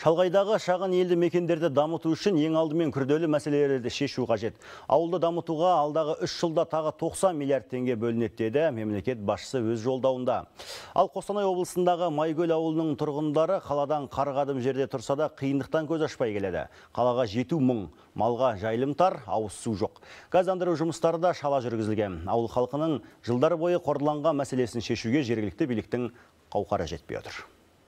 Шалғайдағы шағын елді мекендерді дамыту үшін ең алдымен күрделі мәселелерді шешу қажет. Ауылды дамытуға алдағы 3 жылда тағы 90 миллиард теңге бөлінеді деді мемлекет басшысы өз жолдауында. Ал Қостанай облысындағы Майкөл ауылының тұрғындары қаладан қарғадым жерде тұрса да қиындықтан көз ашпай келеді. Қалаға жету мұң, малға жайылым тар, ауыз су жоқ. Газдандыру жұмыстары да шала жүргізілген. Ауыл халқының жылдар бойы қордаланған мәселесін шешуге жергілікті биліктің қауқары жетпей отыр.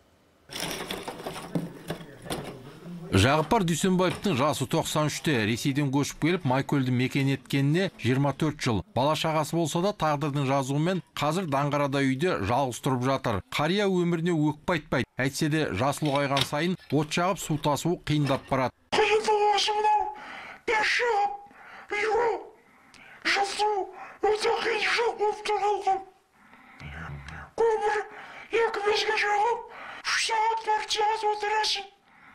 Жағыпар Дүйсенбаевтың жасы 93-те Ресейден көшіп келіп Майкөлді мекен еткеніне 24 жыл. Бала шағасы болса да тағдырдың жазуымен қазір Даңғарада үйде жалғыз тұрып жатыр. Қария өміріне өкпе айтпайды. Әйтсе де жасы ұлғайған сайын от жағып су тасуы қиындап барады. Қиындығы осы мынау, пеш жағып, үйге жылыту өте қиыншылық болып тұр қалқам. Көмір 2-5-ге жағып, 3 сағат 4 сағат отырасың.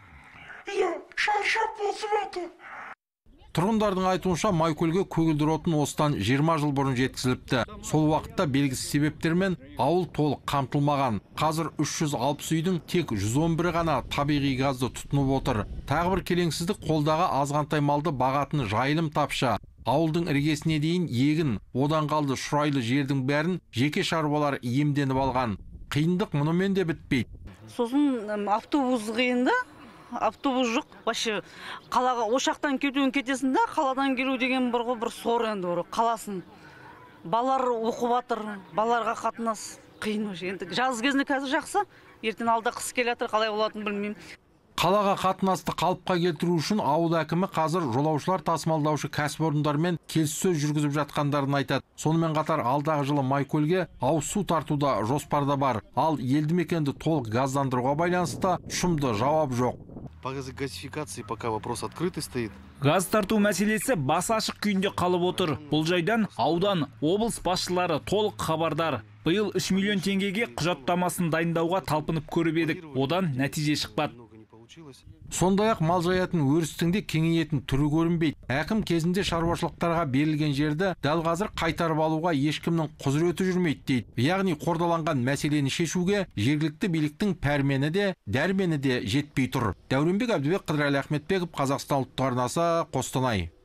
Шаршап болсын аты. Тұрғындардың айтуынша Майкөлге көгілдір отын осыдан 20 жыл бұрын жеткізіліпті. Сол уақытта белгісіз себептермен ауыл толық қамтылмаған. Қазір 360 үйдің тек 111-і ғана табиғи газды тұтынып отыр. Тағы бір келеңсіздік қолдағы азғантай малды бағатын жайылым тапшы. Ауылдың іргесіне дейін егін, одан қалды шұрайлы жердің бәрін жеке шаруалар иемденіп алған. Қиындық мұнымен де бітпейді. Сосын автобус қиында. Автобус жоқ, вообще қалаға ошақтан кетуін кетесін да, қаладан келу деген бір сор енді қаласын. Балалар оқып жатыр, балаларға қатынас қиын. Енді жаз кезінде қазір жақсы, ертең алда қыс келатыр, қалай болатынын білмеймін. Қалаға қатынасты қалыпқа келтіру үшін ауыл әкімі қазір жолаушылар тасымалдаушы кәсіпорындармен келіссөз жүргізіп жатқандарын айтады. Сонымен қатар алдағы жылы Майкөлге ауыз су тартуда жоспарда бар. Ал елді мекенді толық газдандыруға байланысты тұшымды жауап жоқ. По газификации пока вопрос открытый стоит. Газ тарту мәселесі бас ашық күйінде қалып отыр. Бұл жайдан аудан, облыс басшылары толық хабардар. Биыл 3 миллион теңгеге құжаттамасын дайындауға талпынып көріп едік. Одан нәтиже шықпады. Сондай-ақ мал жаятын өрістіңде кеңейетін түрі көрінбейді. Әкім кезінде шаруашылықтарға берілген жерді дәл қазір қайтарып алуға ешкімнің құзыреті жүрмейді дейді. Яғни қордаланған мәселені шешуге жергілікті биліктің пәрмені де, дәрмені де жетпей тұр. Дәуренбек Әбдібек, Қыдырәлі Ахметбеков, Қазақстан ұлттық арнасы, Қостанай.